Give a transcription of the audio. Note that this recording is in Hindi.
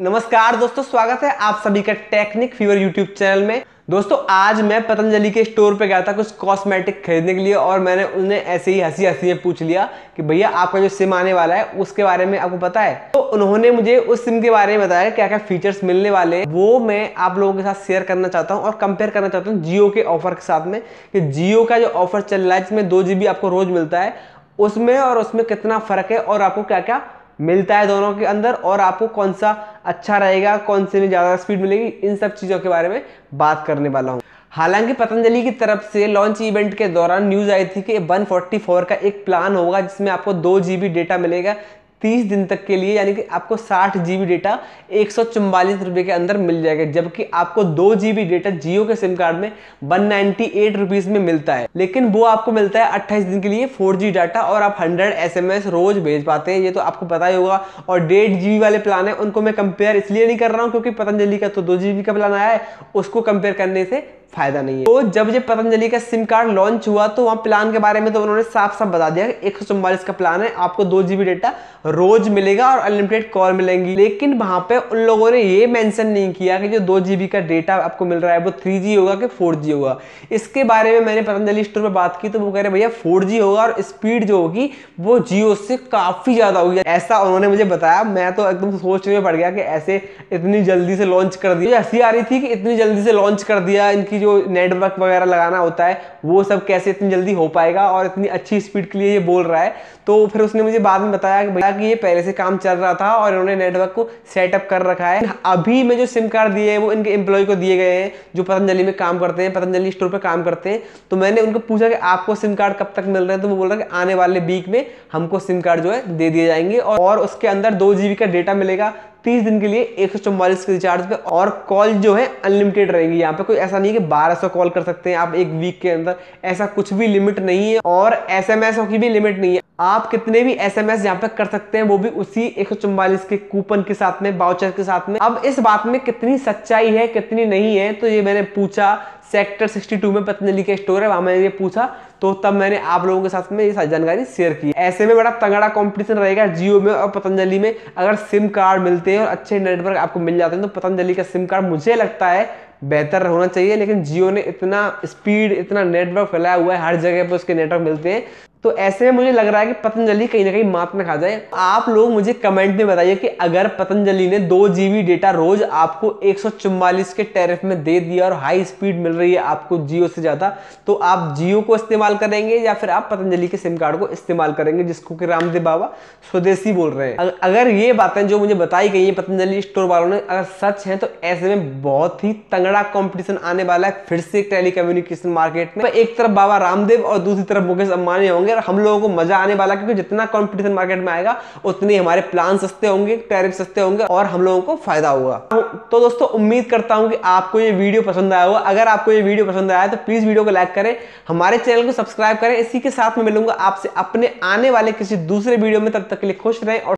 नमस्कार दोस्तों, स्वागत है आप सभी का टेक्निक फीवर यूट्यूब चैनल में। दोस्तों आज मैं पतंजलि के स्टोर पे गया था कुछ कॉस्मेटिक खरीदने के लिए और मैंने उन्हें ऐसे ही हंसी हंसी में पूछ लिया कि भैया आपका जो सिम आने वाला है उसके बारे में आपको पता है। तो उन्होंने मुझे उस सिम के बारे में बताया क्या क्या फीचर्स मिलने वाले हैं, वो मैं आप लोगों के साथ शेयर करना चाहता हूँ और कंपेयर करना चाहता हूँ जियो के ऑफर के साथ में कि जियो का जो ऑफर चल रहा है जिसमें 2 GB आपको रोज मिलता है उसमें और उसमें कितना फर्क है और आपको क्या क्या मिलता है दोनों के अंदर और आपको कौन सा अच्छा रहेगा, कौन से में ज़्यादा स्पीड मिलेगी, इन सब चीज़ों के बारे में बात करने वाला हूँ। हालांकि पतंजलि की तरफ से लॉन्च इवेंट के दौरान न्यूज़ आई थी कि 144 का एक प्लान होगा जिसमें आपको 2 GB डेटा मिलेगा 30 दिन तक के लिए, यानी कि आपको 60 GB डेटा 144 रुपये के अंदर मिल जाएगा, जबकि आपको 2 GB डेटा जियो के सिम कार्ड में 198 रुपीज़ में मिलता है। लेकिन वो आपको मिलता है 28 दिन के लिए 4G डाटा और आप 100 SMS रोज भेज पाते हैं, ये तो आपको पता ही होगा। और 1.5 GB वाले प्लान है उनको मैं कंपेयर इसलिए नहीं कर रहा हूँ क्योंकि पतंजलि का तो 2 GB का प्लान आया है, उसको कंपेयर करने से फायदा नहीं है। तो जब ये पतंजलि का सिम कार्ड लॉन्च हुआ तो वहां प्लान के बारे में तो उन्होंने साफ साफ बता दिया कि 144 का प्लान है, आपको 2 GB डेटा रोज मिलेगा और अनलिमिटेड कॉल मिलेंगी। लेकिन वहां पे उन लोगों ने ये मेंशन नहीं किया कि जो 2 GB का डेटा आपको मिल रहा है वो 3G होगा कि 4G होगा। इसके बारे में मैंने पतंजलि स्टोर पे बात की तो वो कह रहे भैया 4G होगा और स्पीड जो होगी वो जियो से काफी ज्यादा होगी, ऐसा उन्होंने मुझे बताया। मैं तो एकदम सोचने में पड़ गया कि ऐसे इतनी जल्दी से लॉन्च कर दिया। हंसी आ रही थी कि इतनी जल्दी से लॉन्च कर दिया, इनकी जो नेटवर्क वगैरह लगाना होता है वो सब कैसे इतनी जल्दी हो पाएगा और इतनी अच्छी स्पीड के लिए ये बोल रहा है। तो फिर उसने मुझे बाद में बताया कि भैया कि ये पहले से काम चल रहा था और इन्होंने नेटवर्क को सेटअप कर रखा है। अभी में जो सिम कार्ड दिए हैं वो इनके एम्प्लॉय को दिए गए हैं जो पतंजलि में काम करते हैं, पतंजलि स्टोर पर काम करते हैं। तो मैंने उनको पूछा कि आपको सिम कार्ड कब तक मिल रहे हैं, तो वो बोल रहा है कि आने वाले वीक में हमको सिम कार्ड जो है दे दिए जाएंगे और उसके अंदर 2 GB का डेटा मिलेगा 30 दिन के लिए 144 के रिचार्ज पे और कॉल जो है अनलिमिटेड रहेंगी। यहाँ पे कोई ऐसा नहीं है कि 1200 कॉल कर सकते हैं आप एक वीक के अंदर, ऐसा कुछ भी लिमिट नहीं है और SMS की भी लिमिट नहीं है। आप कितने भी SMS यहाँ पे कर सकते हैं, वो भी उसी 144 के कूपन के साथ में, वाउचर के साथ में। अब इस बात में कितनी सच्चाई है कितनी नहीं है तो ये मैंने पूछा, सेक्टर 62 में पतंजलि का स्टोर है, वहां मैंने ये पूछा तो तब मैंने आप लोगों के साथ में ये सारी जानकारी शेयर की। ऐसे में बड़ा तगड़ा कंपटीशन रहेगा जियो में और पतंजलि में। अगर सिम कार्ड मिलते हैं और अच्छे नेटवर्क आपको मिल जाते हैं तो पतंजलि का सिम कार्ड मुझे लगता है बेहतर होना चाहिए। लेकिन जियो ने इतना स्पीड, इतना नेटवर्क फैलाया हुआ है, हर जगह पे उसके नेटवर्क मिलते हैं, तो ऐसे में मुझे लग रहा है कि पतंजलि कहीं ना कहीं मात न खा जाए। आप लोग मुझे कमेंट में बताइए कि अगर पतंजलि ने 2 GB डेटा रोज आपको 144 के टैरिफ में दे दिया और हाई स्पीड मिल रही है आपको जियो से ज्यादा, तो आप जियो को इस्तेमाल करेंगे या फिर आप पतंजलि के सिम कार्ड को इस्तेमाल करेंगे जिसको कि रामदेव बाबा स्वदेशी बोल रहे हैं। अगर ये बातें जो मुझे बताई गई है पतंजलि स्टोर वालों ने अगर सच है तो ऐसे में बहुत ही तगड़ा कंपटीशन आने वाला है फिर से टेली कम्युनिकेशन मार्केट में। एक तरफ बाबा रामदेव और दूसरी तरफ मुकेश अंबानी होंगे, हम लोगों को मजा आने वाला क्योंकि जितना कंपटीशन मार्केट में आएगा उतने हमारे प्लान सस्ते होंगे, टैरिफ सस्ते होंगे और हम लोगों को फायदा होगा। तो दोस्तों उम्मीद करता हूं कि आपको ये वीडियो पसंद आया होगा। अगर आपको ये वीडियो पसंद आया तो प्लीज वीडियो को लाइक करें, हमारे चैनल को सब्सक्राइब करें। इसी के साथ में मिलूंगा आपसे अपने आने वाले किसी दूसरे वीडियो में, तब तक के लिए खुश रहें और